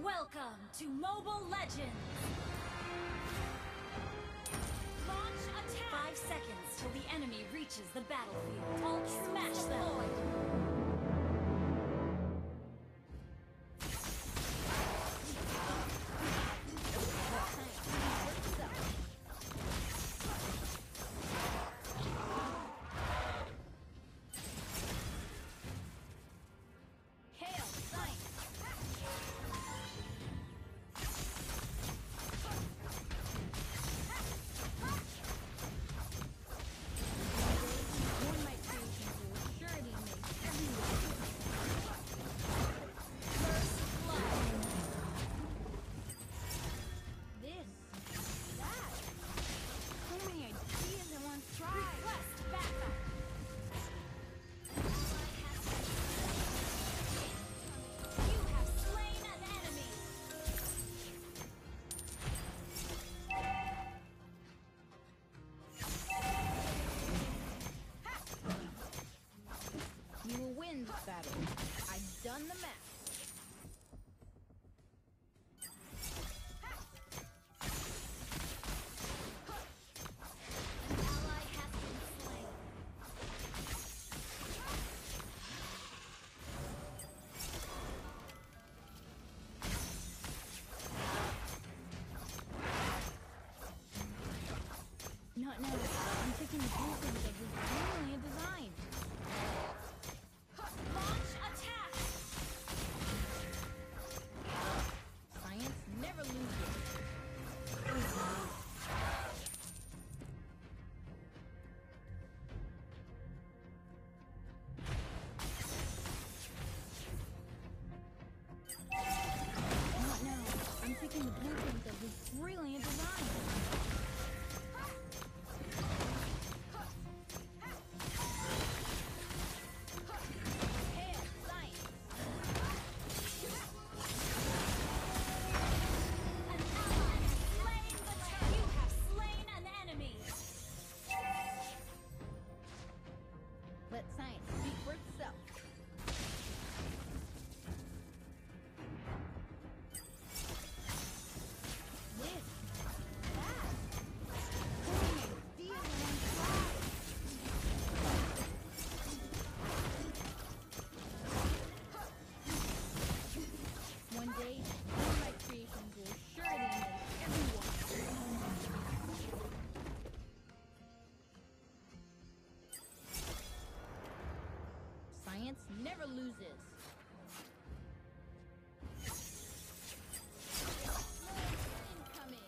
Welcome to Mobile Legends! Launch attack! 5 seconds till the enemy reaches the battlefield. Alt smash them! You will win this battle. I've done the math. An ally has been slain. Not now. I'm taking the blueprint of this brilliant design. Launch attack! Science never loses. Not now. I'm taking the blueprint of this brilliant design. Let science speak for itself. This, that, putting ideas on one side. One day, all my creations will surely make everyone. Science never loses. Incoming.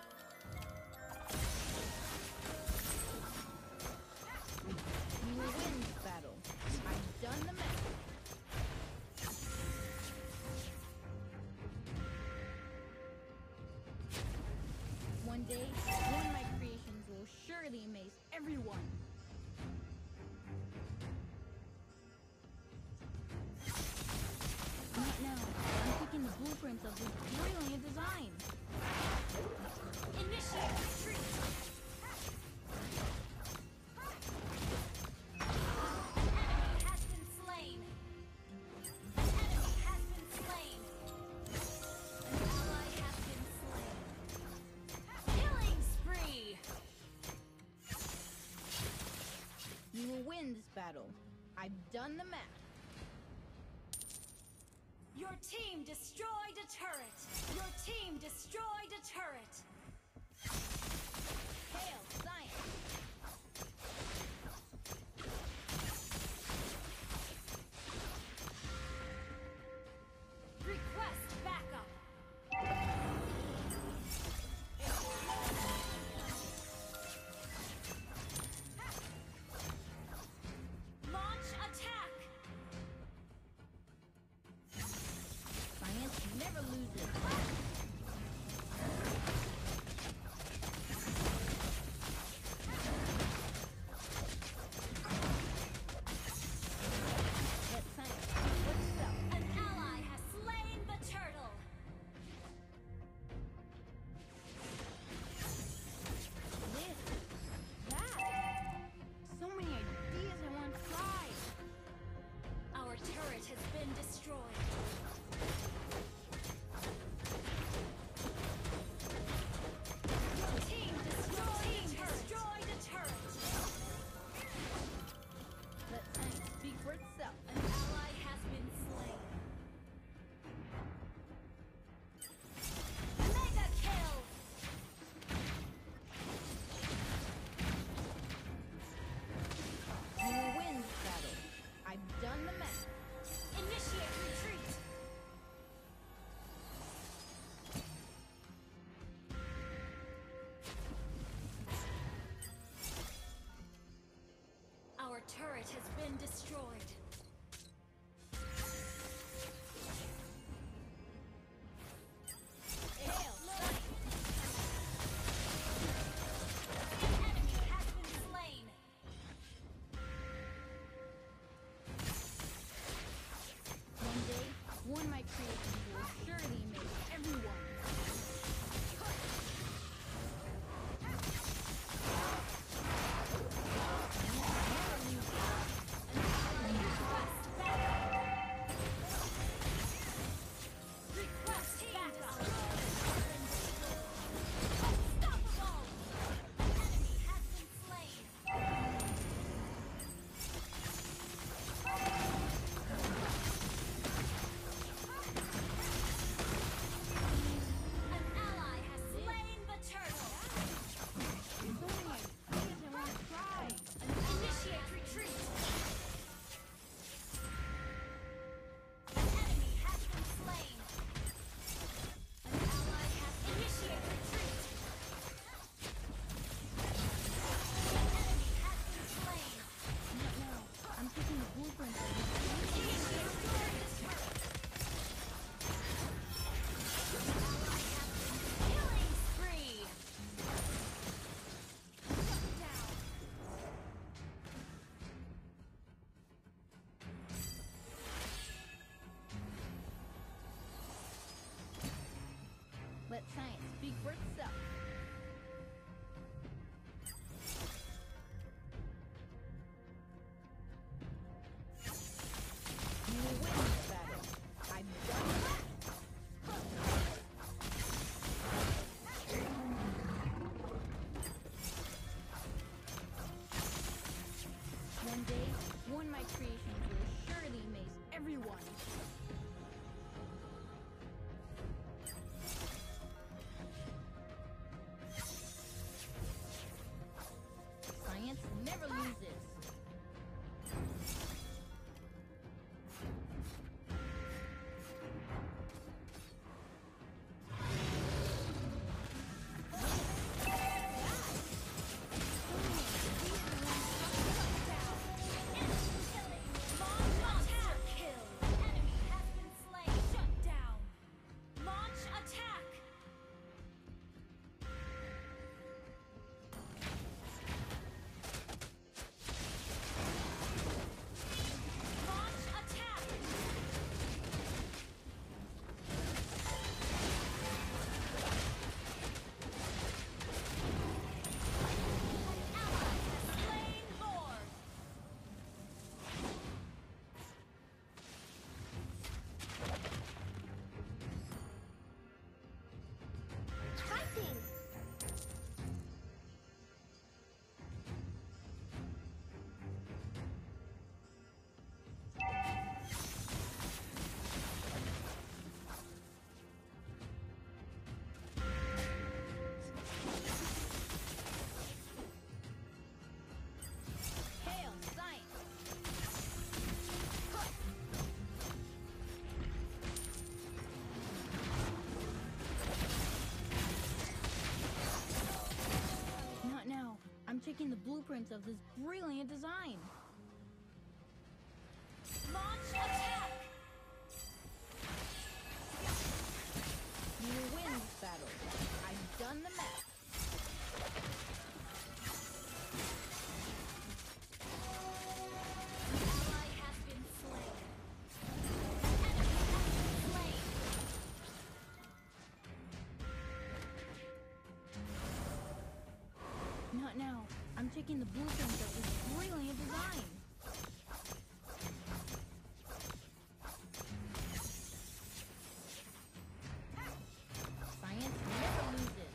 You will win this battle. I've done the math. One day, one of my creations will surely amaze everyone. Not now. I'm picking the blueprints of this brilliant design. Initiate retreat! An enemy has been slain! An enemy has been slain! An ally has been slain! Killing spree! You will win this battle. I've done the math. Your team destroyed a turret! Your team destroyed a turret! Hail, science! Request backup! Launch attack! Science never loses. turret has been destroyed. Hail, Science! An enemy has been slain. One day, one of my creations will surely amaze everyone. Request backup. Unstoppable. An enemy has been slain. An ally has slain the turtle. Science, please, I want to try. Initiate retreat. An enemy has been slain. An ally has initiate retreat. An enemy has been slain. Not now. I'm taking the blueprint of this. Initiate turret destroyed. An ally has been killing spree. Shut down. Let science speak for itself. You will win this battle. I've done it. One day, one of my creations will surely amaze everyone. Science never loses. Monster kill. Enemy has been slain. Shut down. Launch attack. Launch attack. An ally has slain Lord. Fighting! Hail, science! Not now. I'm taking the blueprints of this brilliant design. Launch attack! You will win this battle. I've done the math. An ally has been slain. An enemy has been slain. Not now. I'm taking the blueprints of this brilliant design. Science never loses.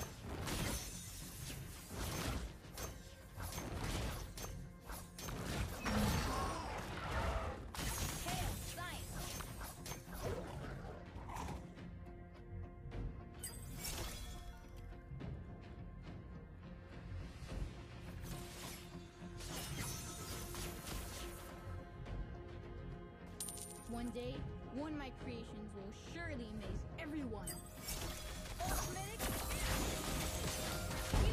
Hail, science! One day, one of my creations will surely amaze everyone. Ultimate experience!